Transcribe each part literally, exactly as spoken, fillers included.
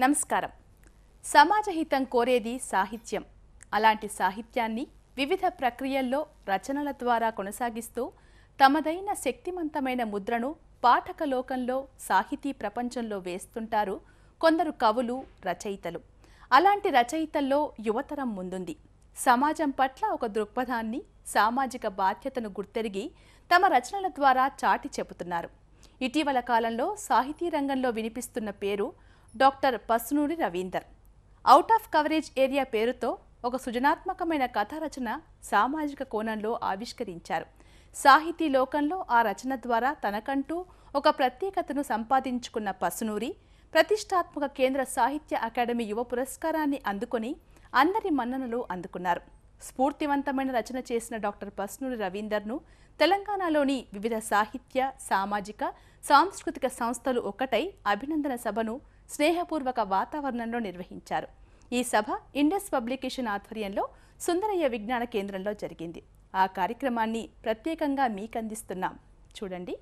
నమస్కారం. సమాజహితం కోరేది సాహిత్యం. అలాంటి సాహిత్యాన్ని వివిధ ప్రక్రియల్లో రచనల ద్వారా కొనసాగిస్తూ తమదైన శక్తివంతమైన ముద్రను పాఠక లోకంలో సాహితీ ప్రపంచంలో వేస్తుంటారు కొందరు కవులు, రచయితలు. అలాంటి రచయితల్లో యువతరం ముందుంది. సమాజం పట్ల ఒక దృక్పథాన్ని, సామాజిక బాధ్యతను గుర్తెరిగి తమ రచనల ద్వారా చాటి చెబుతున్నారు. ఇటీవల కాలంలో సాహితీ రంగంలో వినిపిస్తున్న పేరు doctor Pasunuri Ravinder. Out of coverage area పేరుతో ఒక సృజనాత్మకమైన కథా రచన సామాజిక కోణంలో ఆవిష్కరించారు. సాహితీ లోకంలో ఆ రచన ద్వారా తనకంటూ ఒక ప్రత్యేకతను సంపాదించుకున్న పసునూరి ప్రతిష్టాత్మక కేంద్ర సాహిత్య అకాడమీ యువ పురస్కారాన్ని అందుకొని అందరి మన్ననలు అందుకున్నారు. స్ఫూర్తివంతమైన రచన చేసిన డాక్టర్ పసునూరి రవీందర్ను తెలంగాణలోని వివిధ సాహిత్య, సామాజిక, సాంస్కృతిక సంస్థలు ఒక్కటై అభినందన సభను స్నేహపూర్వక వాతావరణంలో నిర్వహించారు. ఈ సభ ఇండస్ పబ్లికేషన్ ఆధ్వర్యంలో సుందరయ్య విజ్ఞాన కేంద్రంలో జరిగింది. ఆ కార్యక్రమాన్ని ప్రత్యేకంగా మీకందిస్తున్నాం, చూడండి.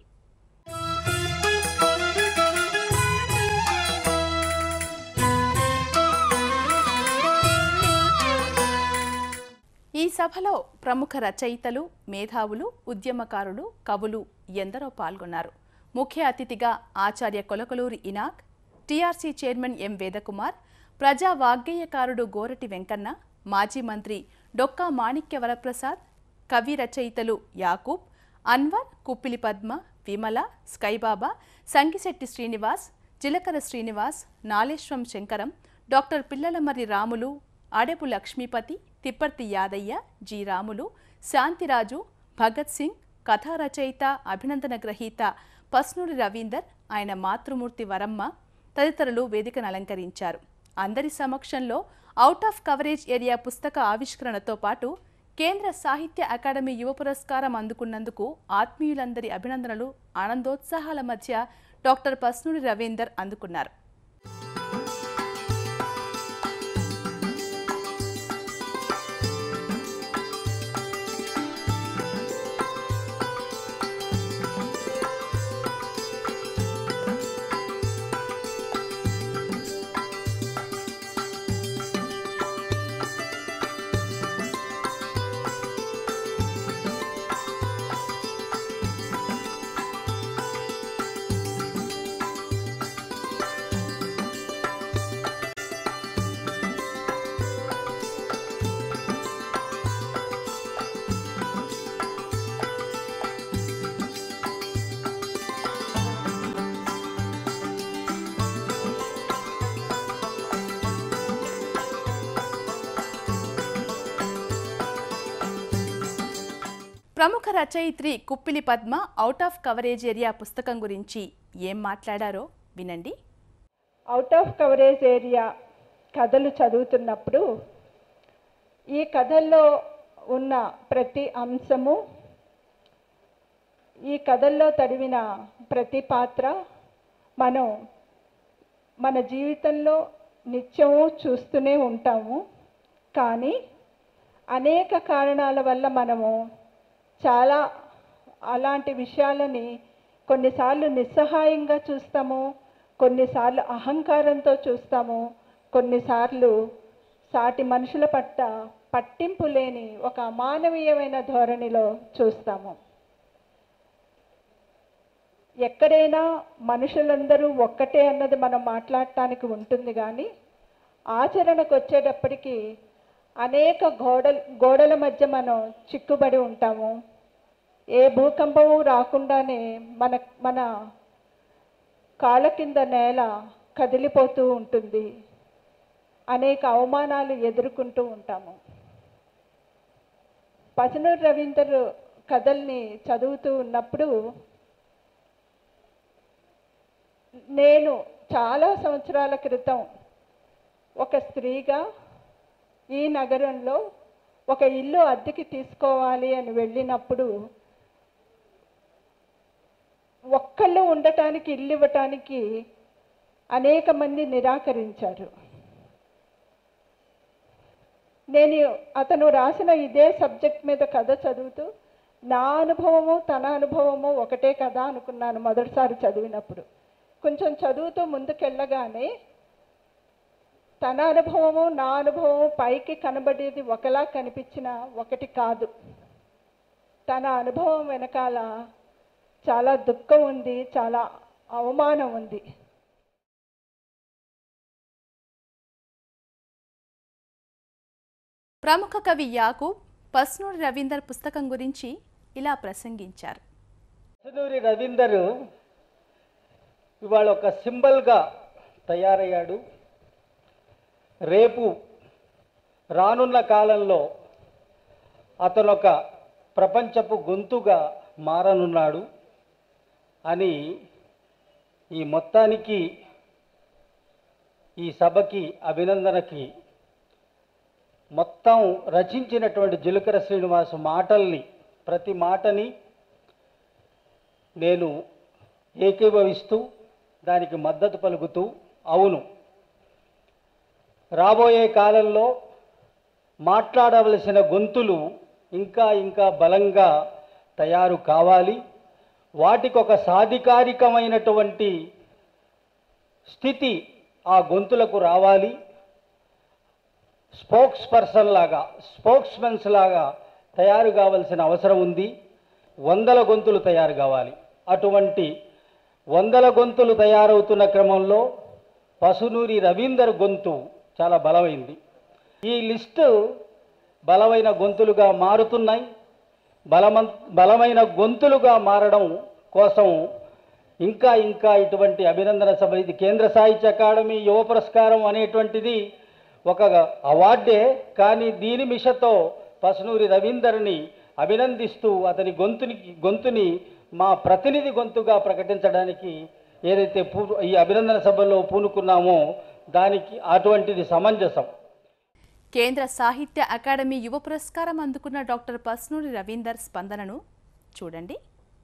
ఈ సభలో ప్రముఖ రచయితలు, మేధావులు, ఉద్యమకారులు, కవులు ఎందరో పాల్గొన్నారు. ముఖ్య అతిథిగా ఆచార్య Kolakaluri Enoch, TRC chairman M Vedakumar, ప్రజా వాగ్గేయకారుడు గోరటి వెంకన్న, మాజీ మంత్రి డొక్కా మాణిక్య వరప్రసాద్, కవి రచయితలు యాకూబ్, అన్వర్, కుప్పిలి పద్మ, విమల, స్కైబాబా, సంగిశెట్టి శ్రీనివాస్, జిలకర శ్రీనివాస్, నాలేశ్వం శంకరం, డాక్టర్ పిల్లలమర్రి రాములు, అడెపు లక్ష్మీపతి, తిప్పర్తి యాదయ్య, జి రాములు, శాంతిరాజు, భగత్ సింగ్, కథా రచయిత, అభినందన గ్రహీత పసునూరి రవీందర్, ఆయన మాతృమూర్తి వరమ్మ తదితరులు వేదికను అలంకరించారు. అందరి సమక్షంలో అవుట్ ఆఫ్ కవరేజ్ ఏరియా పుస్తక ఆవిష్కరణతో పాటు కేంద్ర సాహిత్య అకాడమీ యువ పురస్కారం అందుకున్నందుకు ఆత్మీయులందరి అభినందనలు, ఆనందోత్సాహాల మధ్య డాక్టర్ పసునూరి రవీందర్ అందుకున్నారు. ప్రముఖ రచయిత్రి Kuppili Padma out of coverage area పుస్తకం గురించి ఏం మాట్లాడారో వినండి. అవుట్ ఆఫ్ కవరేజ్ ఏరియా కథలు చదువుతున్నప్పుడు ఈ కథల్లో ఉన్న ప్రతి అంశము, ఈ కథల్లో తడివిన ప్రతి పాత్ర మనం మన జీవితంలో నిత్యము చూస్తూనే ఉంటాము. కానీ అనేక కారణాల వల్ల మనము చాలా అలాంటి విషయాలని కొన్నిసార్లు నిస్సహాయంగా చూస్తాము, కొన్నిసార్లు అహంకారంతో చూస్తాము, కొన్నిసార్లు సాటి మనుషుల పట్ల పట్టింపు లేని ఒక అమానవీయమైన ధోరణిలో చూస్తాము. ఎక్కడైనా మనుషులందరూ ఒక్కటే అన్నది మనం మాట్లాడటానికి ఉంటుంది, కానీ ఆచరణకు వచ్చేటప్పటికీ అనేక గోడల గోడల మధ్య మనం చిక్కుబడి ఉంటాము. ఏ భూకంపము రాకుండానే మన మన కాళ్ళ కింద నేల కదిలిపోతూ ఉంటుంది. అనేక అవమానాలు ఎదుర్కొంటూ ఉంటాము. పసునూరి రవీందర్ కథల్ని చదువుతూ ఉన్నప్పుడు నేను చాలా సంవత్సరాల క్రితం ఒక స్త్రీగా ఈ నగరంలో ఒక ఇల్లు అద్దెకి తీసుకోవాలి అని వెళ్ళినప్పుడు ఒక్కళ్ళు ఉండటానికి ఇల్లు ఇవ్వటానికి అనేక మంది నిరాకరించారు. నేను అతను రాసిన ఇదే సబ్జెక్ట్ మీద కథ చదువుతూ నా అనుభవము తన అనుభవము ఒకటే కదా అనుకున్నాను మొదటిసారి చదివినప్పుడు. కొంచెం చదువుతూ ముందుకెళ్ళగానే తన అనుభవము నా అనుభవము పైకి కనబడేది ఒకలా కనిపించిన ఒకటి కాదు. తన అనుభవం వెనకాల చాలా దుఃఖం ఉంది, చాలా అవమానం ఉంది. ప్రముఖ కవి యాకూబ్ పస్నూరి రవీందర్ పుస్తకం గురించి ఇలా ప్రసంగించారు. పస్నూరి రవీందర్ ఇవాళ ఒక సింబల్గా తయారయ్యాడు. రేపు రానున్న కాలంలో అతను ఒక ప్రపంచపు గొంతుగా మారనున్నాడు అని ఈ మొత్తానికి ఈ సభకి అభినందనకి మొత్తం రచించినటువంటి జిలుకర శ్రీనివాస్ మాటల్ని ప్రతి మాటని నేను ఏకీభవిస్తూ దానికి మద్దతు పలుకుతూ, అవును రాబోయే కాలంలో మాట్లాడవలసిన గొంతులు ఇంకా ఇంకా బలంగా తయారు కావాలి. వాటికి ఒక సాధికారికమైనటువంటి స్థితి ఆ గొంతులకు రావాలి. స్పోక్స్ పర్సన్ లాగా, స్పోక్స్మెన్స్ లాగా తయారు కావాల్సిన అవసరం ఉంది. వందల గొంతులు తయారు కావాలి. అటువంటి వందల గొంతులు తయారవుతున్న క్రమంలో పసునూరి రవీందర్ గొంతు చాలా బలమైంది. ఈ లిస్టు బలమైన గొంతులుగా మారుతున్నాయి. బలమ బలమైన గొంతులుగా మారడం కోసం ఇంకా ఇంకా ఇటువంటి అభినందన సభ, ఇది కేంద్ర సాహిత్య అకాడమీ యువ పురస్కారం అనేటువంటిది ఒక అవార్డే, కానీ దీని మిషతో పసునూరి రవీందర్ని అభినందిస్తూ అతని గొంతుని గొంతుని మా ప్రతినిధి గొంతుగా ప్రకటించడానికి ఏదైతే పూ ఈ అభినందన సభలో పూనుకున్నామో దానికి అటువంటిది సమంజసం. కేంద్ర సాహిత్య అకాడమీ యువ పురస్కారం అందుకున్న డాక్టర్ పస్నూరి రవీందర్ స్పందనను చూడండి.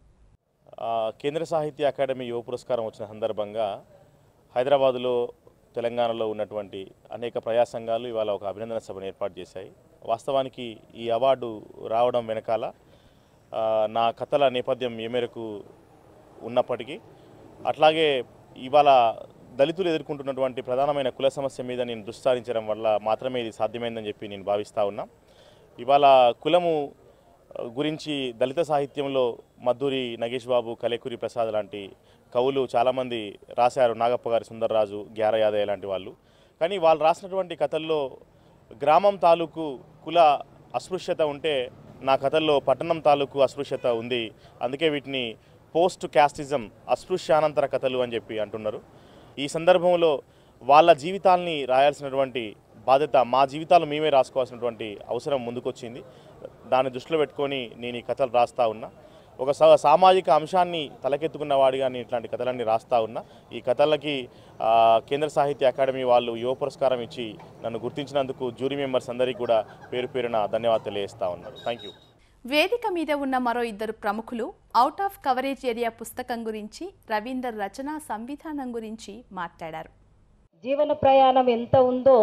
కేంద్ర సాహిత్య అకాడమీ యువ పురస్కారం వచ్చిన సందర్భంగా హైదరాబాదులో, తెలంగాణలో ఉన్నటువంటి అనేక ప్రజా సంఘాలు ఇవాళ ఒక అభినందన సభను ఏర్పాటు చేశాయి. వాస్తవానికి ఈ అవార్డు రావడం వెనకాల నా కథల నేపథ్యం ఏ మేరకు ఉన్నప్పటికీ, అట్లాగే ఇవాళ దళితులు ఎదుర్కొంటున్నటువంటి ప్రధానమైన కుల సమస్య మీద నేను దృష్టి సారించడం వల్ల మాత్రమే ఇది సాధ్యమైందని చెప్పి నేను భావిస్తూ ఉన్నా. ఇవాళ కులము గురించి దళిత సాహిత్యంలో మద్దూరి నగేష్ బాబు, కలేకూరి ప్రసాద్ లాంటి కవులు చాలామంది రాశారు. నాగప్ప గారి, సుందర్రాజు, గ్యార యాదయ్య లాంటి వాళ్ళు. కానీ వాళ్ళు రాసినటువంటి కథల్లో గ్రామం తాలూకు కుల అస్పృశ్యత ఉంటే, నా కథల్లో పట్టణం తాలూకు అస్పృశ్యత ఉంది. అందుకే వీటిని పోస్ట్ క్యాస్టిజం, అస్పృశ్యానంతర కథలు అని చెప్పి అంటున్నారు. ఈ సందర్భంలో వాళ్ళ జీవితాల్ని రాయాల్సినటువంటి బాధ్యత, మా జీవితాలు మేమే రాసుకోవాల్సినటువంటి అవసరం ముందుకొచ్చింది. దాన్ని దృష్టిలో పెట్టుకొని నేను ఈ కథలు రాస్తా ఉన్నా. ఒక సామాజిక అంశాన్ని తలకెత్తుకున్న వాడిగా నేను ఇట్లాంటి కథలన్నీ రాస్తా ఉన్నా. ఈ కథలకి కేంద్ర సాహిత్య అకాడమీ వాళ్ళు యువ పురస్కారం ఇచ్చి నన్ను గుర్తించినందుకు జ్యూరీ మెంబర్స్ అందరికీ కూడా పేరు పేరున ధన్యవాదాలు తెలియజేస్తా ఉన్నారు. Thank you. వేదిక మీద ఉన్న మరో ఇద్దరు ప్రముఖులు అవుట్ ఆఫ్ కవరేజ్ ఏరియా పుస్తకం గురించి, రవీందర్ రచనా సంవిధానం గురించి మాట్లాడారు. జీవన ప్రయాణం ఎంత ఉందో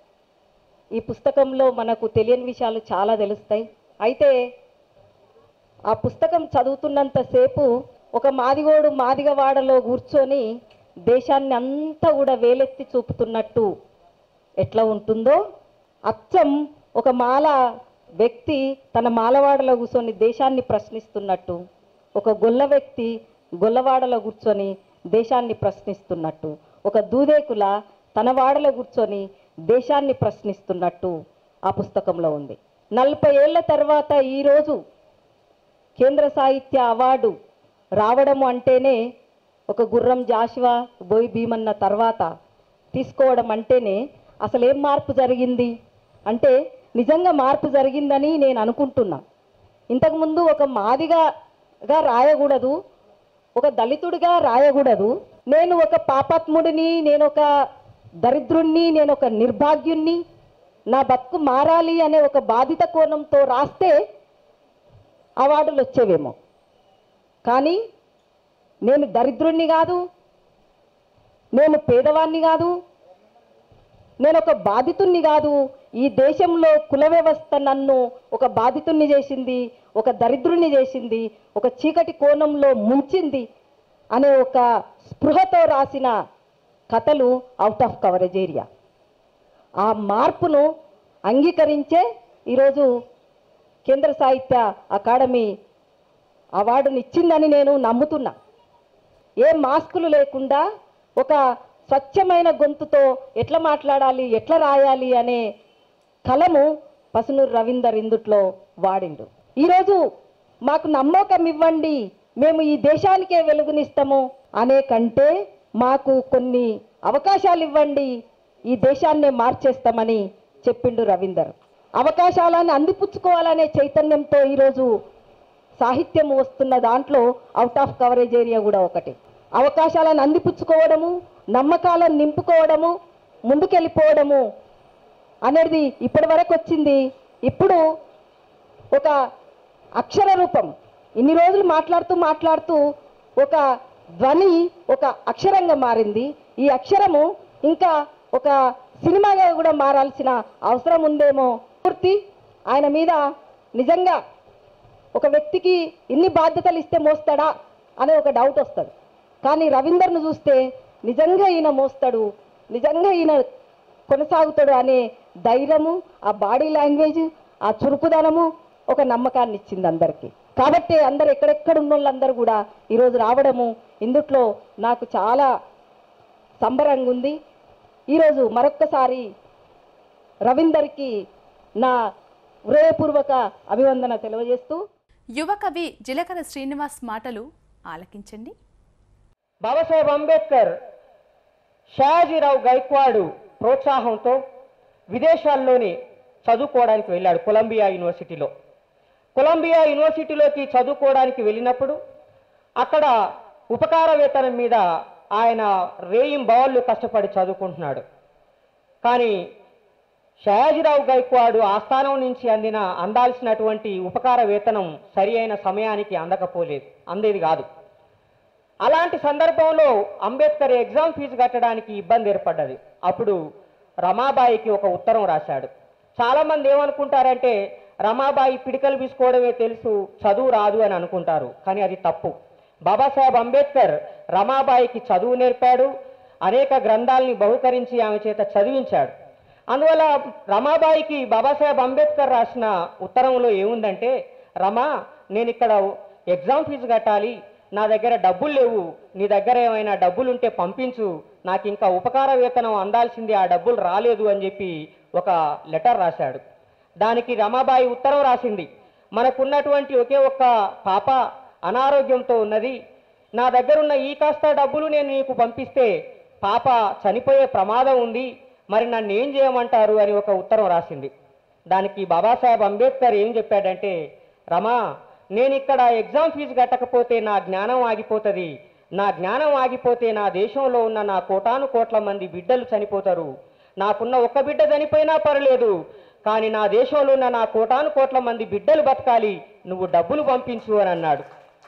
ఈ పుస్తకంలో మనకు తెలియని విషయాలు చాలా తెలుస్తాయి. అయితే ఆ పుస్తకం చదువుతున్నంతసేపు ఒక మాదిగోడు మాదిగవాడలో కూర్చొని దేశాన్ని అంతా కూడా వేలెత్తి చూపుతున్నట్టు ఎట్లా ఉంటుందో, అచ్చం ఒక మాల వ్యక్తి తన మాలవాడలో కూర్చొని దేశాన్ని ప్రశ్నిస్తున్నట్టు, ఒక గొల్ల వ్యక్తి గొల్లవాడలో కూర్చొని దేశాన్ని ప్రశ్నిస్తున్నట్టు, ఒక దూదేకుల తన వాడలో కూర్చొని దేశాన్ని ప్రశ్నిస్తున్నట్టు ఆ పుస్తకంలో ఉంది. నలభై ఏళ్ల తర్వాత ఈరోజు కేంద్ర సాహిత్య అవార్డు రావడము అంటేనే, ఒక గుర్రం జాషువా, బోయి భీమన్న తర్వాత తీసుకోవడం అంటేనే అసలు ఏం మార్పు జరిగింది అంటే నిజంగా మార్పు జరిగిందని నేను అనుకుంటున్నా. ఇంతకుముందు ఒక మాదిగగా రాయకూడదు, ఒక దళితుడిగా రాయకూడదు, నేను ఒక పాపాత్ముడిని, నేను ఒక దరిద్రుణ్ణి, నేను ఒక నిర్భాగ్యుణ్ణి, నా బతుకు మారాలి అనే ఒక బాధిత కోణంతో రాస్తే అవార్డులు వచ్చేవేమో. కానీ నేను దరిద్రుణ్ణి కాదు, నేను పేదవాణ్ణి కాదు, నేను ఒక బాధితుణ్ణి కాదు, ఈ దేశంలో కుల వ్యవస్థ నన్ను ఒక బాధితుణ్ణి చేసింది, ఒక దరిద్రుణ్ణి చేసింది, ఒక చీకటి కోణంలో ముంచింది అనే ఒక స్పృహతో రాసిన కథలు అవుట్ ఆఫ్ కవరేజ్ ఏరియా. ఆ మార్పును అంగీకరించే ఈరోజు కేంద్ర సాహిత్య అకాడమీ అవార్డుని ఇచ్చిందని నేను నమ్ముతున్నా. ఏ మాస్కులు లేకుండా ఒక స్వచ్ఛమైన గొంతుతో ఎట్లా మాట్లాడాలి, ఎట్లా రాయాలి అనే కలము పసునూరు రవీందర్ ఇందుట్లో వాడిండు. ఈరోజు మాకు నమ్మకం ఇవ్వండి, మేము ఈ దేశానికే వెలుగునిస్తాము అనే కంటే మాకు కొన్ని అవకాశాలు ఇవ్వండి, ఈ దేశాన్నే మార్చేస్తామని చెప్పిండు రవీందర్. అవకాశాలను అందిపుచ్చుకోవాలనే చైతన్యంతో ఈరోజు సాహిత్యం వస్తున్న దాంట్లో అవుట్ ఆఫ్ కవరేజ్ ఏరియా కూడా ఒకటి. అవకాశాలను అందిపుచ్చుకోవడము, నమ్మకాలను నింపుకోవడము, ముందుకెళ్ళిపోవడము అనేది ఇప్పటి వరకు వచ్చింది. ఇప్పుడు ఒక అక్షర రూపం, ఇన్ని రోజులు మాట్లాడుతూ మాట్లాడుతూ ఒక ధ్వని ఒక అక్షరంగా మారింది. ఈ అక్షరము ఇంకా ఒక సినిమాగా కూడా మారాల్సిన అవసరం ఉందేమో. పూర్తి ఆయన మీద నిజంగా ఒక వ్యక్తికి ఇన్ని బాధ్యతలు ఇస్తే మోస్తాడా అనే ఒక డౌట్ వస్తుంది. కానీ రవీందర్ను చూస్తే నిజంగా ఈయన మోస్తాడు, నిజంగా ఈయన కొనసాగుతాడు అనే ధైర్యము, ఆ బాడీ లాంగ్వేజ్, ఆ చురుకుదనము ఒక నమ్మకాన్ని ఇచ్చింది అందరికీ. కాబట్టి అందరు ఎక్కడెక్కడ ఉన్న వాళ్ళందరూ కూడా ఈరోజు రావడము ఇందుట్లో నాకు చాలా సంబరంగా ఉంది. ఈరోజు మరొక్కసారి రవీందర్కి నా హృదయపూర్వక అభివందన తెలియజేస్తూ యువ కవి జిలకర శ్రీనివాస్ మాటలు ఆలకించండి. బాబాసాహెబ్ అంబేద్కర్ షాయాజీరావు గైక్వాడు ప్రోత్సాహంతో విదేశాల్లోని చదువుకోవడానికి వెళ్ళాడు. కొలంబియా యూనివర్సిటీలో కొలంబియా యూనివర్సిటీలోకి చదువుకోవడానికి వెళ్ళినప్పుడు అక్కడ ఉపకార వేతనం మీద ఆయన రేయింబవళ్ళు కష్టపడి చదువుకుంటున్నాడు. కానీ షయాజీరావు గైక్వాడు ఆస్థానం నుంచి అందిన అందాల్సినటువంటి ఉపకార వేతనం సరి అయిన సమయానికి అందకపోలేదు, అందేది కాదు. అలాంటి సందర్భంలో అంబేద్కర్ ఎగ్జామ్ ఫీజు కట్టడానికి ఇబ్బంది ఏర్పడ్డది. అప్పుడు రమాబాయికి ఒక ఉత్తరం రాశాడు. చాలామంది ఏమనుకుంటారంటే రమాబాయి పిడికలు తీసుకోవడమే తెలుసు, చదువు రాదు అని అనుకుంటారు. కానీ అది తప్పు. బాబాసాహెబ్ అంబేద్కర్ రమాబాయికి చదువు నేర్పాడు, అనేక గ్రంథాలని బహుకరించి ఆమె చేత చదివించాడు. అందువల్ల రమాబాయికి బాబాసాహెబ్ అంబేద్కర్ రాసిన ఉత్తరంలో ఏముందంటే, రమా, నేను ఇక్కడ ఎగ్జామ్ ఫీజు కట్టాలి, నా దగ్గర డబ్బులు లేవు, నీ దగ్గర ఏమైనా డబ్బులుంటే పంపించు, నాకు ఇంకా ఉపకార వేతనం అందాల్సింది, ఆ డబ్బులు రాలేదు అని చెప్పి ఒక లెటర్ రాశాడు. దానికి రమాబాయి ఉత్తరం రాసింది, మనకున్నటువంటి ఒకే ఒక్క పాప అనారోగ్యంతో ఉన్నది, నా దగ్గరున్న ఈ కాస్త డబ్బులు నేను నీకు పంపిస్తే పాప చనిపోయే ప్రమాదం ఉంది, మరి నన్ను ఏం చేయమంటారు అని ఒక ఉత్తరం రాసింది. దానికి బాబాసాహెబ్ అంబేద్కర్ ఏం చెప్పాడంటే, రమా, నేను ఇక్కడ ఎగ్జామ్ ఫీజు కట్టకపోతే నా జ్ఞానం ఆగిపోతుంది, నా జ్ఞానం ఆగిపోతే నా దేశంలో ఉన్న నా కోటాను కోట్ల మంది బిడ్డలు చనిపోతారు, నాకున్న ఒక్క బిడ్డ చనిపోయినా పర్లేదు, కానీ నా దేశంలో ఉన్న నా కోటాను కోట్ల మంది బిడ్డలు బతకాలి, నువ్వు డబ్బులు పంపించు అని అన్నాడు.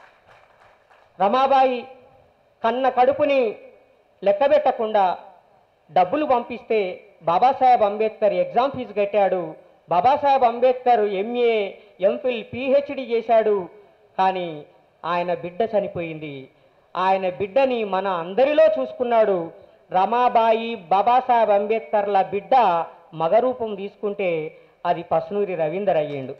రమాబాయి కన్న కడుపుని లెక్కబెట్టకుండా డబ్బులు పంపిస్తే బాబాసాహెబ్ అంబేద్కర్ ఎగ్జామ్ ఫీజు కట్టాడు. Babasaheb Ambedkar MA, MPhil, PhD చేశాడు. కానీ ఆయన బిడ్డ చనిపోయింది. ఆయన బిడ్డని మన అందరిలో చూసుకున్నాడు. రమాబాయి బాబాసాహెబ్ అంబేద్కర్ల బిడ్డ మగరూపం తీసుకుంటే అది పసునూరి రవీందర్ అయ్యిండు.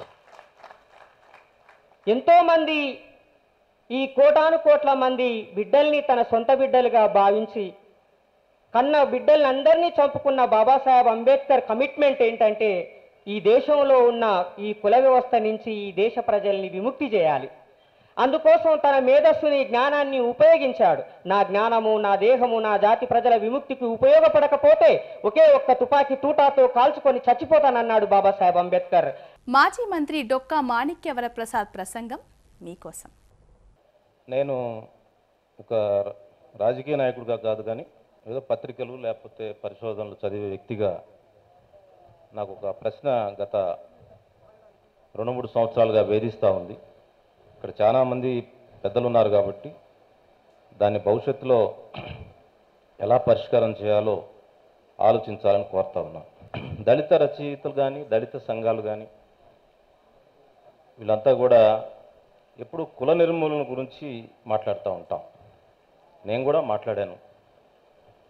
ఎంతోమంది ఈ కోటాను కోట్ల మంది బిడ్డల్ని తన సొంత బిడ్డలుగా భావించి కన్న బిడ్డల్ని అందరినీ చంపుకున్న బాబాసాహెబ్ అంబేద్కర్ కమిట్మెంట్ ఏంటంటే, ఈ దేశంలో ఉన్న ఈ కుల వ్యవస్థ నుంచి ఈ దేశ ప్రజల్ని విముక్తి చేయాలి. అందుకోసం తన మేధస్సుని, జ్ఞానాన్ని ఉపయోగించాడు. నా జ్ఞానము, నా దేహము, నా జాతి ప్రజల విముక్తికి ఉపయోగపడకపోతే ఒకే ఒక్క తుపాకీ తూటాతో కాల్చుకొని చచ్చిపోతానన్నాడు బాబాసాహెబ్ అంబేద్కర్. మాజీ మంత్రి డొక్కా మాణిక్యవర ప్రసాద్ ప్రసంగం మీకోసం. నేను ఒక రాజకీయ నాయకుడిగా కాదు, కానీ ఏదో పత్రికలు లేకపోతే పరిశోధనలు చదివే వ్యక్తిగా నాకు ఒక ప్రశ్న గత రెండు మూడు సంవత్సరాలుగా వేధిస్తూ ఉంది. ఇక్కడ చాలామంది పెద్దలు ఉన్నారు కాబట్టి దాన్ని భవిష్యత్తులో ఎలా పరిష్కారం చేయాలో ఆలోచించాలని కోరుతా ఉన్నాను. దళిత రచయితలు కానీ, దళిత సంఘాలు కానీ వీళ్ళంతా కూడా ఎప్పుడు కుల నిర్మూలన గురించి మాట్లాడుతూ ఉంటాం. నేను కూడా మాట్లాడాను.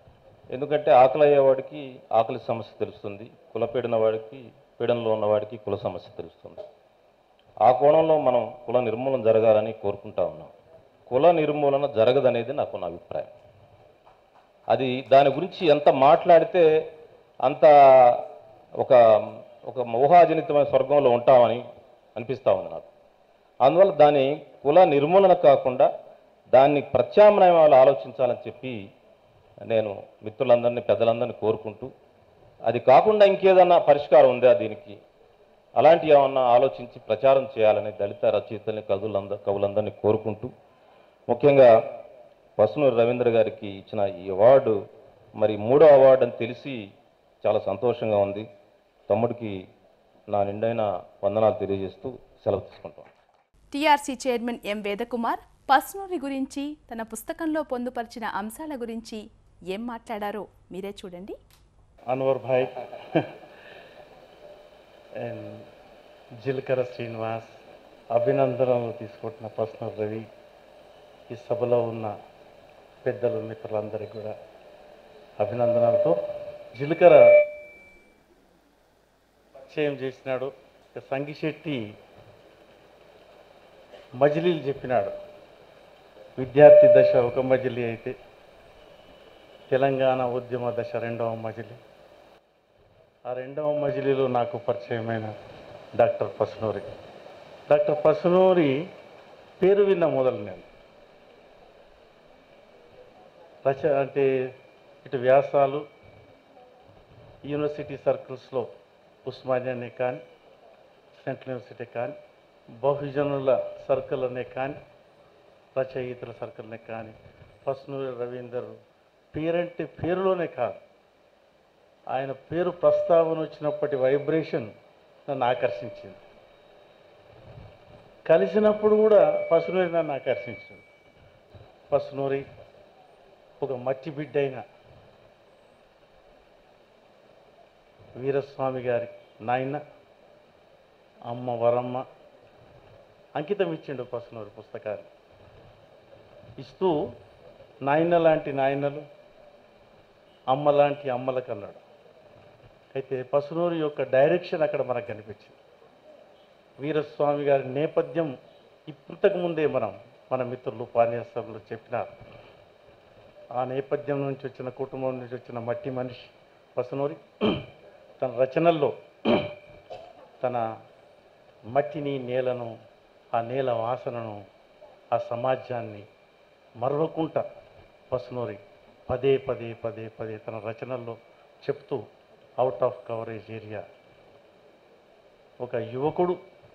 ఎందుకంటే ఆకలి అయ్యేవాడికి ఆకలి సమస్య తెలుస్తుంది, కులపీడన వాడికి పీడనలో ఉన్నవాడికి కుల సమస్య తెలుస్తుంది. ఆ కోణంలో మనం కుల నిర్మూలన జరగాలని కోరుకుంటా ఉన్నాం. కుల నిర్మూలన జరగదనేది నాకు నా అభిప్రాయం. అది దాని గురించి ఎంత మాట్లాడితే అంత ఒక ఒక ఊహాజనితమైన స్వర్గంలో ఉంటామని అనిపిస్తూ ఉంది నాకు. అందువల్ల దాని కుల నిర్మూలన కాకుండా దాన్ని ప్రత్యామ్నాయాలు ఆలోచించాలని చెప్పి నేను మిత్రులందరినీ పెద్దలందరినీ కోరుకుంటూ, అది కాకుండా ఇంకేదన్నా పరిష్కారం ఉందా దీనికి, అలాంటి ఏమన్నా ఆలోచించి ప్రచారం చేయాలని దళిత రచయితల్ని కవులందరూ కవులందరినీ కోరుకుంటూ, ముఖ్యంగా పసునూరి రవీంద్ర గారికి ఇచ్చిన ఈ అవార్డు మరి మూడో అవార్డు అని తెలిసి చాలా సంతోషంగా ఉంది. తమ్ముడికి నా నిండైన వందనాలు తెలియజేస్తూ సెలవు తీసుకుంటాం. TRC chairman M Vedakumar Pasunuri గురించి, తన పుస్తకంలో పొందుపరిచిన అంశాల గురించి ఏం మాట్లాడారో మీరే చూడండి. అన్వర్ భాయ్ అండ్ జిలకర శ్రీనివాస్ అభినందనలు తీసుకుంటున్న పసునూరి రవి, ఈ సభలో ఉన్న పెద్దలు మిత్రులందరికీ కూడా అభినందనలతో, జిలకర పరిచయం చేసినాడు. సంగిశెట్టి మజిలీలు చెప్పినాడు. విద్యార్థి దశ ఒక మజిలీ అయితే తెలంగాణ ఉద్యమ దశ రెండవ మజిలీ. ఆ రెండవ మజిలీలో నాకు పరిచయమైన డాక్టర్ పసునూరి. డాక్టర్ పసునూరి పేరు విన్న మొదలు నేను రచ అంటే ఇటు వ్యాసాలు యూనివర్సిటీ సర్కిల్స్లో ఉస్మానియానే కానీ, సెంట్రల్ యూనివర్సిటీ కానీ, బహుజనుల సర్కిల్ అనే కానీ, రచయితల సర్కిల్నే కానీ, పసునూరి రవీందర్ పేరంటే పేరులోనే కాదు, ఆయన పేరు ప్రస్తావన వచ్చినప్పటి వైబ్రేషన్ నన్ను ఆకర్షించింది. కలిసినప్పుడు కూడా పసునూరి నన్ను ఆకర్షించింది. పసునూరి ఒక మట్టి బిడ్డ అయిన వీరస్వామి గారి నాయన అమ్మ వరమ్మ అంకితం ఇచ్చిండు పసునూరి పుస్తకాన్ని. ఇస్తూ నాయన లాంటి నాయనలు, అమ్మ లాంటి అమ్మలకు అన్నాడు. అయితే పసునూరి యొక్క డైరెక్షన్ అక్కడ మనకు కనిపించింది. వీరస్వామి గారి నేపథ్యం ఇంతకు ముందే మనం మన మిత్రులు ఉపన్యాసంలో చెప్పినారు. ఆ నేపథ్యం నుంచి వచ్చిన, కుటుంబం నుంచి వచ్చిన మట్టి మనిషి పసునూరి తన రచనల్లో తన మట్టిని, నేలను, ఆ నేల వాసనను, ఆ సమాజాన్ని మరవకుండా పసునూరి పదే పదే పదే పదే తన రచనల్లో చెప్తూ అవుట్ ఆఫ్ కవరేజ్ ఏరియా ఒక యువకుడు,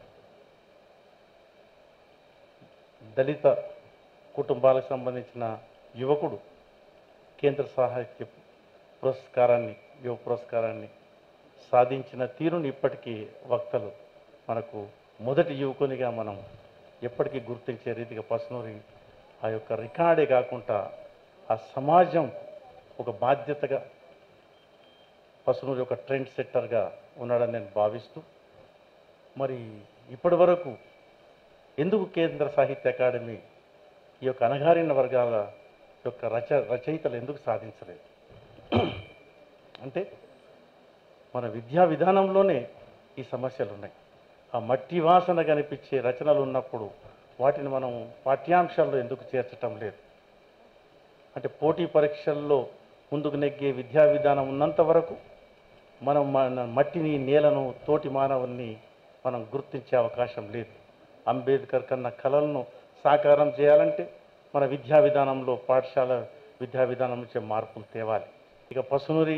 దళిత కుటుంబాలకు సంబంధించిన యువకుడు కేంద్ర సాహిత్య పురస్కారాన్ని, యువ పురస్కారాన్ని సాధించిన తీరుని ఇప్పటికీ వక్తలు మనకు మొదటి యువకునిగా మనం ఎప్పటికీ గుర్తించే రీతిగా పసునూరి ఆ యొక్క రికార్డే కాకుండా ఆ సమాజం ఒక బాధ్యతగా పసునూరి ఒక ట్రెండ్ సెట్టర్గా ఉన్నాడని నేను భావిస్తూ, మరి ఇప్పటి వరకు ఎందుకు కేంద్ర సాహిత్య అకాడమీ ఈ యొక్క అణగారిన వర్గాల యొక్క రచ రచయితలు ఎందుకు సాధించలేదు అంటే మన విద్యా విధానంలోనే ఈ సమస్యలు ఉన్నాయి. ఆ మట్టి వాసన కనిపించే రచనలు ఉన్నప్పుడు వాటిని మనం పాఠ్యాంశాల్లో ఎందుకు చేర్చటం లేదు? అంటే పోటీ పరీక్షల్లో ముందుకు నెగ్గే విద్యా విధానం ఉన్నంత వరకు మనం మన మట్టిని, నేలను, తోటి మానవుల్ని మనం గుర్తించే అవకాశం లేదు. అంబేద్కర్ కన్న కళలను సాకారం చేయాలంటే మన విద్యా విధానంలో, పాఠశాల విద్యా విధానం నుంచే మార్పులు తేవాలి. ఇక పసునూరి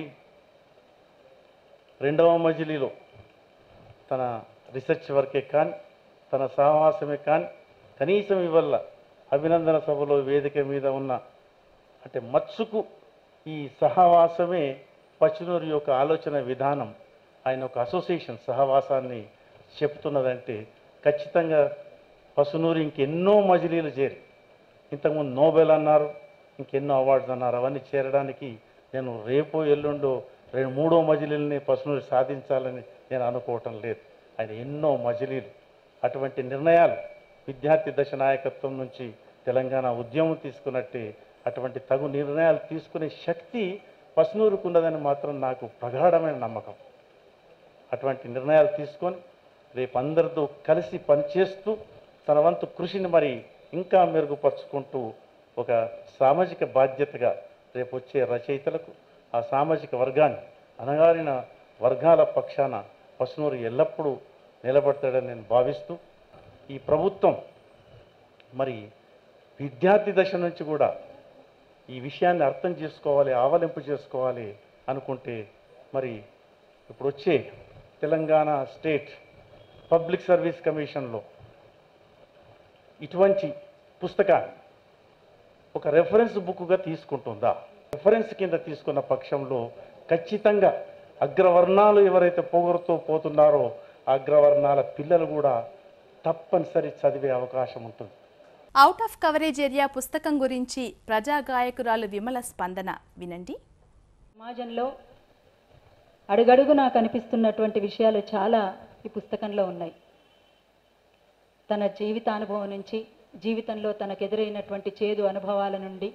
రెండవ మజిలీలో తన రీసెర్చ్ వర్కే కానీ, తన సహవాసమే కానీ, కనీసం ఇవల్ల అభినందన సభలో వేదిక మీద ఉన్న అంటే మత్సుకు ఈ సహవాసమే పసునూరి యొక్క ఆలోచన విధానం, ఆయన ఒక అసోసియేషన్ సహవాసాన్ని చెప్తున్నదంటే ఖచ్చితంగా పసునూరి ఇంకెన్నో మజిలీలు చేరి, ఇంతకుముందు నోబెల్ అన్నారు, ఇంకెన్నో అవార్డ్స్ అన్నారు, అవన్నీ చేరడానికి నేను రేపో ఎల్లుండో రెండు మూడో మజిలీలని పసునూరి సాధించాలని నేను అనుకోవటం లేదు. ఆయన ఎన్నో మజిలీలు, అటువంటి నిర్ణయాలు విద్యార్థి దశ నాయకత్వం నుంచి తెలంగాణ ఉద్యమం తీసుకున్నట్టే అటువంటి తగు నిర్ణయాలు తీసుకునే శక్తి పసునూరుకు ఉన్నదని మాత్రం నాకు ప్రగాఢమైన నమ్మకం. అటువంటి నిర్ణయాలు తీసుకొని రేపు అందరితో కలిసి పనిచేస్తూ తన వంతు కృషిని మరి ఇంకా మెరుగుపరుచుకుంటూ ఒక సామాజిక బాధ్యతగా రేపు వచ్చే రచయితలకు ఆ సామాజిక వర్గాన్ని అనగారిన వర్గాల పక్షాన పసునూరు ఎల్లప్పుడూ నిలబడతాడని నేను భావిస్తూ ఈ ప్రభుత్వం మరి విద్యార్థి దశ నుంచి కూడా ఈ విషయాన్ని అర్థం చేసుకోవాలి, ఆవలింపు చేసుకోవాలి అనుకుంటే మరి ఇప్పుడు వచ్చే తెలంగాణ స్టేట్ పబ్లిక్ సర్వీస్ కమిషన్లో ఇటువంటి పుస్తకాన్ని ఒక రెఫరెన్స్ బుక్గా తీసుకుంటుందా? రెఫరెన్స్ కింద తీసుకున్న పక్షంలో ఖచ్చితంగా అగ్రవర్ణాలు ఎవరైతే పొగరుతో పోతున్నారో అగ్రవర్ణాల పిల్లలు కూడా తప్పనిసరి చదివే అవకాశం ఉంటుంది. అవుట్ ఆఫ్ కవరేజ్ ఏరియా పుస్తకం గురించి ప్రజా గాయకురాలు విమల స్పందన వినండి. సమాజంలో అడుగడుగునా కనిపిస్తున్నటువంటి విషయాలు చాలా ఈ పుస్తకంలో ఉన్నాయి. తన జీవితానుభవం నుంచి, జీవితంలో తనకు ఎదురైనటువంటి చేదు అనుభవాల నుండి,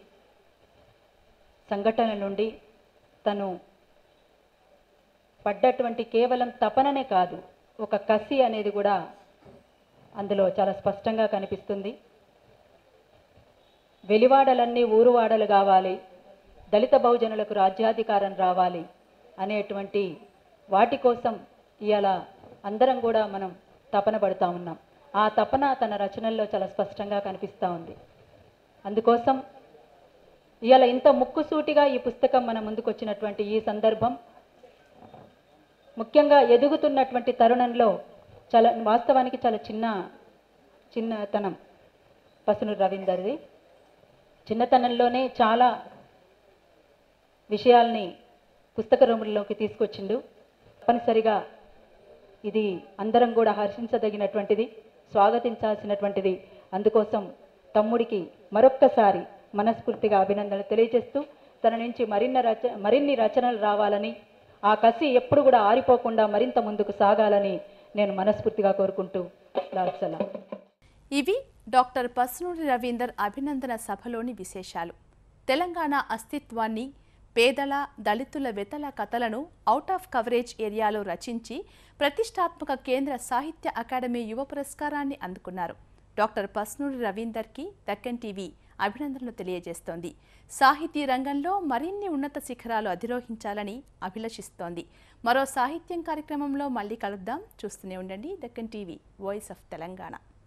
సంఘటనల నుండి తను పడ్డటువంటి కేవలం తపననే కాదు, ఒక కసి అనేది కూడా అందులో చాలా స్పష్టంగా కనిపిస్తుంది. వెలివాడలన్నీ ఊరువాడలు కావాలి, దళిత బహుజనులకు రాజ్యాధికారం రావాలి అనేటువంటి వాటి కోసం ఇవాళ అందరం కూడా మనం తపన పడుతూ ఉన్నాం. ఆ తపన తన రచనల్లో చాలా స్పష్టంగా కనిపిస్తూ ఉంది. అందుకోసం ఇవాళ ఇంత ముక్కుసూటిగా ఈ పుస్తకం మన ముందుకు వచ్చినటువంటి ఈ సందర్భం, ముఖ్యంగా ఎదుగుతున్నటువంటి తరుణంలో చాలా వాస్తవానికి చాలా చిన్న చిన్నతనం పసునూరు రవీందర్ది. చిన్నతనంలోనే చాలా విషయాల్ని పుస్తక రూపంలోకి తీసుకొచ్చిండు. తప్పనిసరిగా ఇది అందరం కూడా హర్షించదగినటువంటిది, స్వాగతించాల్సినటువంటిది. అందుకోసం తమ్ముడికి మరొక్కసారి మనస్ఫూర్తిగా అభినందనలు తెలియజేస్తూ తన నుంచి మరిన్ని రచ మరిన్ని రచనలు రావాలని, ఆ కసి ఎప్పుడు కూడా ఆరిపోకుండా మరింత ముందుకు సాగాలని నేను మనస్ఫూర్తిగా కోరుకుంటూ లాల్సలా. ఇవి డాక్టర్ పసునూరి రవీందర్ అభినందన సభలోని విశేషాలు. తెలంగాణ అస్తిత్వాన్ని, పేదల దళితుల వెతల కథలను అవుట్ ఆఫ్ కవరేజ్ ఏరియాలో రచించి ప్రతిష్టాత్మక కేంద్ర సాహిత్య అకాడమీ యువ పురస్కారాన్ని అందుకున్నారు. డాక్టర్ పసునూరి రవీందర్కి దక్కన్ టీవీ అభినందనలు తెలియజేస్తోంది. సాహితీ రంగంలో మరిన్ని ఉన్నత శిఖరాలు అధిరోహించాలని అభిలషిస్తోంది. మరో సాహిత్యం కార్యక్రమంలో మళ్ళీ కలుద్దాం. చూస్తూనే ఉండండి Deccan TV, voice of Telangana.